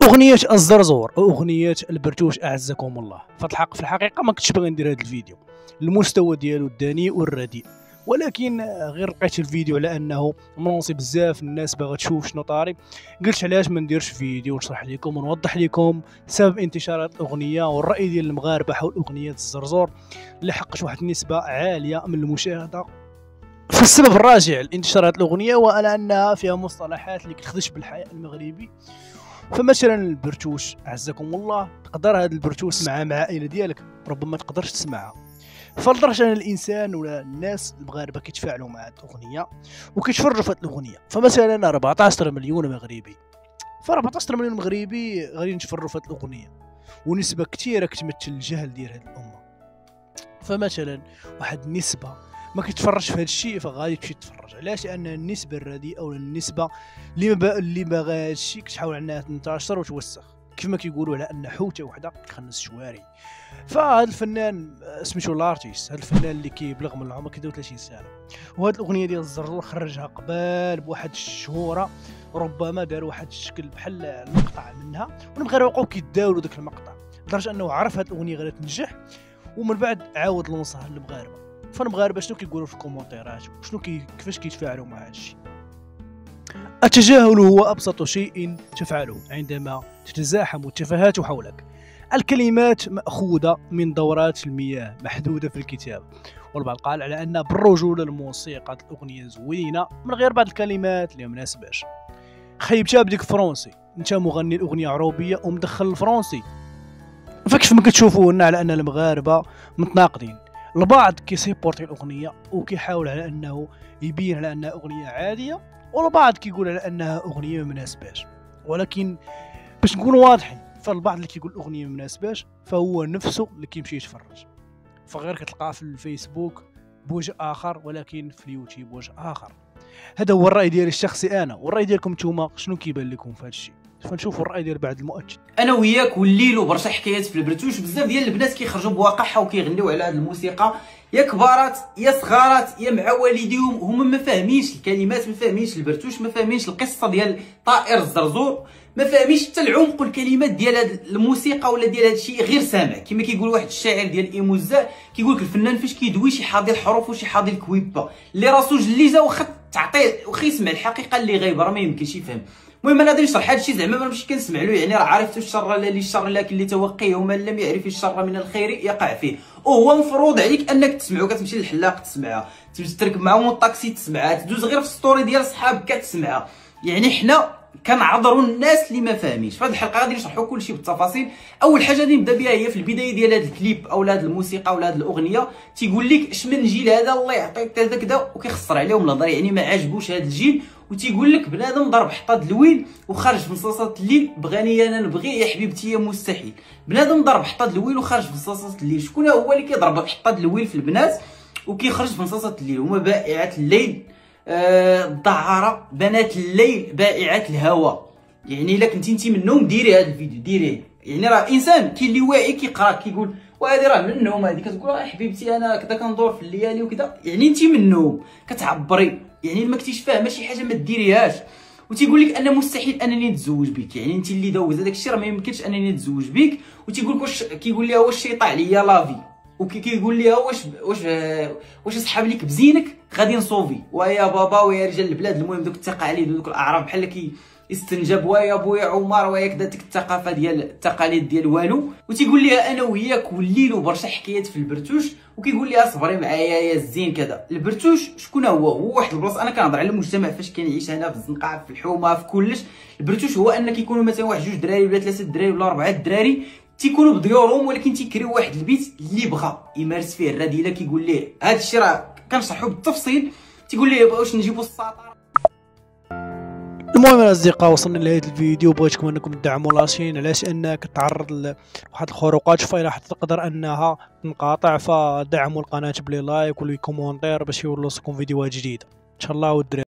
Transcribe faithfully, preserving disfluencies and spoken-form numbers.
أغنية الزرزور أو أغنية البرتوش أعزكم الله. فالحق في الحقيقة ما كنتش باغي ندير هذا الفيديو، المستوى ديالو الدنيء والرديء، ولكن غير لقيت الفيديو على انه منوصي بزاف الناس باغا تشوف شنو طاري. قلت علاش ما نديرش فيديو نشرح لكم ونوضح لكم سبب انتشار الاغنيه والراي ديال المغاربه حول اغنيه الزرزور اللي حققت واحد النسبه عاليه من المشاهده. فالسبب الراجع لانتشار هذه الاغنيه هو على انها فيها مصطلحات اللي كتخدش بالحياء المغربي. فمثلا البرتوش اعزكم الله، تقدر هذا البرتوش تسمعها مع العائله ديالك، ربما تقدرش تسمعها. فلدرجه ان الانسان ولا الناس المغاربه كيتفاعلوا مع هذه الاغنيه وكيتفرجوا في هذه الاغنيه. فمثلا أربعة عشر مليون مغربي، ف أربعة عشر مليون مغربي غادي يتفرجوا في هذه الاغنيه، ونسبه كثيره كتمثل الجهل ديال هذه الامه. فمثلا واحد النسبه ما كيتفرجش في هذا الشيء فغادي تمشي تتفرج. علاش؟ لان النسبه الرديئه او النسبه اللي ما اللي باغا هذا الشيء كتحاول انها تنتشر وتوسخ، كيف ما كيقولوا على ان حوته وحده كتخنس الشوارع. فهذا الفنان سميتو لارتيست، هذا الفنان اللي كيبلغ من العمر كيداو ثلاثين سنه، وهذه الاغنيه ديال الزرزور خرجها قبال بواحد الشهوره، ربما دار واحد الشكل بحال المقطع منها، والمغاربه بقاو كيداولوا داك المقطع لدرجه انه عرف هذه الاغنيه غادي تنجح، ومن بعد عاود لنصها للمغاربه. فالمغاربه شنو كيقولوا في الكومونتيرات، شنو كي كيفاش كيتفاعلوا مع هذا الشيء؟ التجاهل هو ابسط شيء تفعله عندما تتزاحم التفاهات حولك. الكلمات مأخوذة من دورات المياه محدودة في الكتاب، والبعض قال على أن بالرجولة الموسيقى الأغنية زوينة من غير بعض الكلمات اللي مناسباش. خيبتها بديك فرنسي، انت مغني الأغنية عروبية ومدخل الفرنسي. فكيف ما كتشوفوا هنا على أن المغاربة متناقضين، البعض كيسيبورتي الأغنية وكيحاول على أنه يبين على أنها أغنية عادية، والبعض كيقول على أنها أغنية مناسباش. ولكن باش نكونوا واضحين، فالبعض اللي كيقول الاغنيه ما مناسباش فهو نفسه اللي كيمشي يتفرج، فغير كتلقاه في الفيسبوك بوجه اخر ولكن في اليوتيوب بوجه اخر. هذا هو الراي ديالي الشخصي انا، والراي ديالكم نتوما شنو كيبان لكم في هذا الشيء؟ فنشوفوا الراي ديال بعض المؤكد. انا وياك وليلو برشا حكايات في البرتوش، بزاف ديال البنات كيخرجوا بواقعها وكيغنيو على هذه الموسيقى، يا كبارات يا صغارات يا مع والديهم، هما ما فاهمينش الكلمات، ما فاهمينش البرتوش، ما فاهمينش القصه ديال طائر الزرزور، ما فاهمينش حتى العمق والكلمات ديال هذه الموسيقى ولا ديال هذا الشيء، غير سامع. كما كيقول واحد الشاعر ديال ايموزا، كيقول لك الفنان فاش كيدوي شي حاضي الحروف وشي حاضي الكويبه اللي راسو جليزه، واخا تعطيه واخا يسمع الحقيقه اللي غايبه راه ما يمكنش يفهم. المهم انا غادي نشرح هذا الشيء، زعما ما نمشي كنسمع له، يعني راه عرفت الشر لا للشر لكن لتوقيه، ومن لم يعرف الشر من الخير يقع فيه. وهو مفروض عليك انك تسمعو، كتمشي للحلاق تسمعها، تركب معاهم الطاكسي تسمعها، تدوز غير في ستوري ديال صحابك كتسمعها. يعني حنا كنعذروا الناس اللي ما فاهمينش. في هذه الحلقه غادي نشرحوا كل شيء بالتفاصيل. اول حاجه غادي نبدا بها هي في البدايه ديال هذا الكليب او هذه الموسيقى ولا هذه الاغنيه. تيقول لك اش من جيل هذا الله يعطيك كذا كذا، وكيخسر عليهم الهضره، يعني ما عاجبوش هذا الجيل. وتيقول لك بنادم ضرب حطاد الويل وخرج في نصاصات الليل، بغاني انا نبغي يا حبيبتي يا مستحيل. بنادم ضرب حطاد الويل وخرج في نصاصات الليل، شكون هو اللي كيضرب حطاد الويل في البنات وكيخرج في نصاصات الليل؟ هما بائعات الليل، الدعاره، آه بنات الليل، بائعات الهوى. يعني الا كنتي انت منهم ديري هذا الفيديو، ديريه. يعني راه انسان كاين اللي واعي كيقرا كيقول وهذه راه منهم، هذه كتقول راه حبيبتي انا كذا كندور في الليالي وكذا، يعني انت منهم كتعبري، يعني ما كنتيش فاهمه شي حاجه ما ديريهاش. وتيقول لك انا مستحيل انني نتزوج بك، يعني انت اللي دوز هذاك الشيء راه ما يمكنش انني نتزوج بك. وتيقول لك واش، كيقول لها واش شيطاع ليا لافي، وكيقول لها واش واش واش صحاب ليك بزينك غادي نصوفي، ويا بابا ويا رجال البلاد. المهم دوك التقاليد ودوك الاعراف بحال كي استنجاب، ويا بويا عمر ويا كذا، ديك الثقافه ديال التقاليد ديال والو. وتيقول لها انا وياك وليلو برشا حكايات في البرتوش، وكيقول لها صبري معايا يا الزين كذا. البرتوش شكون هو؟ هو واحد البلاصه، انا كنهضر على المجتمع فاش كنعيش هنا في الزنقه في الحومه في كلش. البرتوش هو ان كيكونوا مثلا واحد جوج دراري ولا ثلاثه دراري ولا اربعه دراري تيكونوا بديورهم، ولكن تيكريو واحد البيت اللي بغى يمارس فيه الرذيله. كيقول ليه هذا الشيء راه كنشرحو بالتفصيل. تيقول ليه واش نجيبوا الساطر. المهم الاصدقاء، وصلنا لهذا الفيديو، بغيتكم انكم تدعموا لاشين، علاش انها كتعرض لواحد الخروقات فايله حتى تقدر انها تنقاطع. فدعموا القناه بلي لايك ولي كومونتير باش يوصلكم فيديوهات جديده ان شاء الله. والدراري